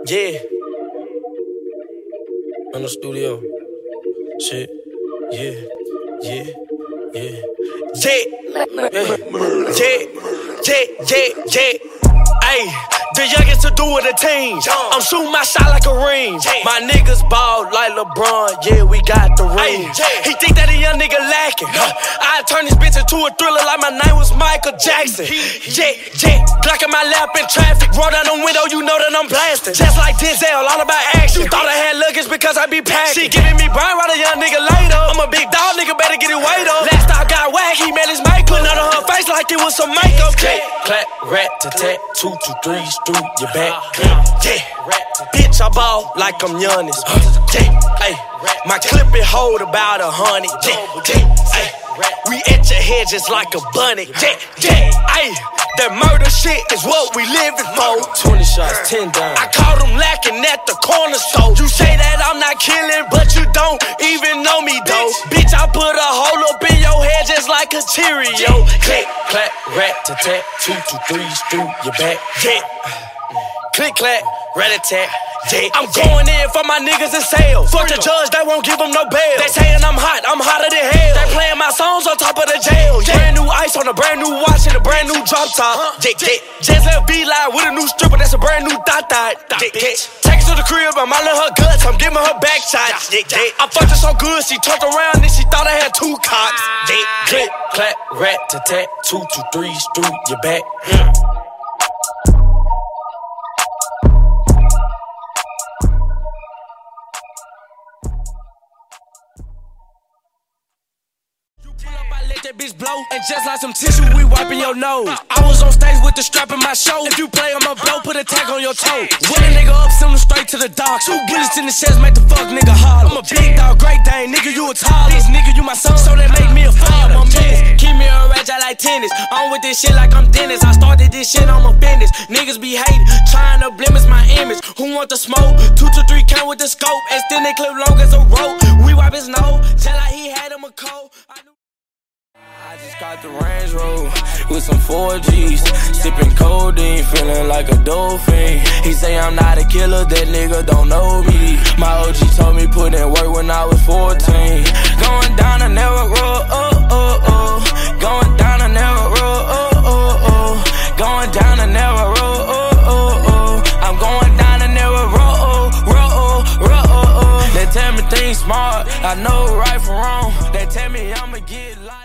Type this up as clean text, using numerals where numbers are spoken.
Yeah. In the studio. Shit. Yeah. Yeah. Yeah. Yeah. Ayy, the youngest to do with a team. I'm shooting my shot like a ring. My niggas ball like LeBron, yeah, we got the ring. He think that a young nigga lacking. I turn this bitch into a thriller like my name was Michael Jackson. Glock in my lap in traffic. Roll down the window, you know that I'm blasting. Just like Denzel, all about action. You thought I had luggage because I be packing. She giving me brain while a young nigga later. I'm a big dog, nigga, better get it weight up. Last time I got whack, he made his makeup. Putting on her face like it was some makeup. Click, clack, rat-tat, 2, 2, 3s through your back. Yeah, bitch, I ball like I'm Giannis. Yeah, my clip it hold about 100. Yeah, we at your head just like a bunny. Yeah, that murder shit is what we living for. 20 shots, 10 down. I caught him lacking at the corner store. You say that I'm not killing, but you don't even know me though. Bitch, I put a hole up in your head just like a Cheerio. Click, clack, rat-tat, 2, 2, 3s through your back. Yeah. Clicc Clacc, ratatat. Yeah, I'm going in for my niggas in sales. Fuck the judge, they won't give them no bail. They saying I'm hotter than hell. They playing my songs on top of the jail. Brand new ice on a brand new watch and a brand new drop top. Denzel be live with a new stripper, that's a brand new thot. Take her to the crib, I'm all in her guts, I'm giving her back shots. I fucked her so good, she turned around and she thought I had 2 cocks. Clicc Clacc, rat-tat, 2, 2, 3s through your back. That bitch blow, and just like some tissue, we wiping your nose. I was on stage with the strap in my show. If you play, I'ma blow, put a tag on your toe. When a nigga up, send him straight to the dock. 2 bullets in the chest, make the fuck nigga holler. I'm a big dog, great dane, nigga, you a toddler. This nigga, you my son, so they make me a father. Keep me a ratchet like tennis. I'm with this shit like I'm Dennis. I started this shit, I'm a business. Niggas be hating, trying to blemish my image. Who want the smoke? 2 to 3 count with the scope. Extend they clip long as a rope. We wipe his nose, tell like he had him a cold. I just got the Range Rover with some 4Gs, sipping codeine, feeling like a dolphin. He say I'm not a killer, that nigga don't know me. My OG told me put in work when I was 14. Going down a narrow road, going down a narrow road, going down a narrow road, I'm going down a narrow road. They tell me things smart, I know right from wrong. They tell me I'ma get life.